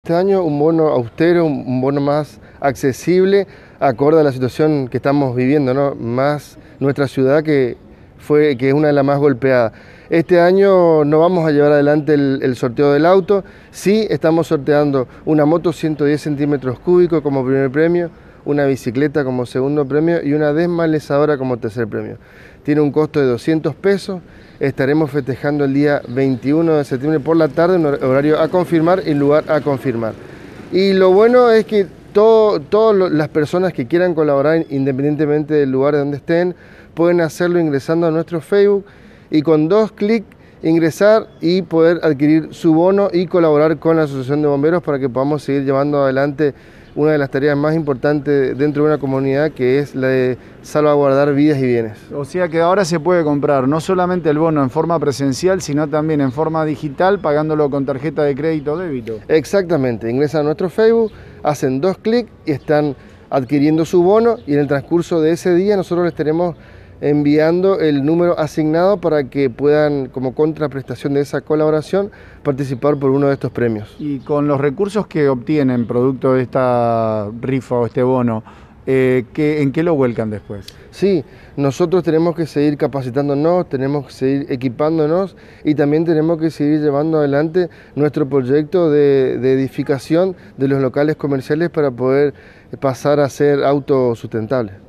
Este año un bono austero, un bono más accesible, acorde a la situación que estamos viviendo, ¿no? Más nuestra ciudad que es una de las más golpeadas. Este año no vamos a llevar adelante el sorteo del auto, sí estamos sorteando una moto 110 centímetros cúbicos como primer premio, una bicicleta como segundo premio y una desmalezadora como tercer premio. Tiene un costo de 200 pesos, estaremos festejando el día 21 de septiembre por la tarde, en horario a confirmar y lugar a confirmar. Y lo bueno es que todas las personas que quieran colaborar, independientemente del lugar donde estén, pueden hacerlo ingresando a nuestro Facebook y con 2 clics ingresar y poder adquirir su bono y colaborar con la Asociación de Bomberos para que podamos seguir llevando adelante una de las tareas más importantes dentro de una comunidad, que es la de salvaguardar vidas y bienes. O sea que ahora se puede comprar no solamente el bono en forma presencial, sino también en forma digital, pagándolo con tarjeta de crédito o débito. Exactamente, ingresan a nuestro Facebook, hacen 2 clics y están adquiriendo su bono, y en el transcurso de ese día nosotros les estaremos enviando el número asignado para que puedan, como contraprestación de esa colaboración, participar por uno de estos premios. Y con los recursos que obtienen producto de esta rifa o este bono, ¿en qué lo vuelcan después? Sí, nosotros tenemos que seguir capacitándonos, tenemos que seguir equipándonos y también tenemos que seguir llevando adelante nuestro proyecto de edificación de los locales comerciales para poder pasar a ser autosustentables.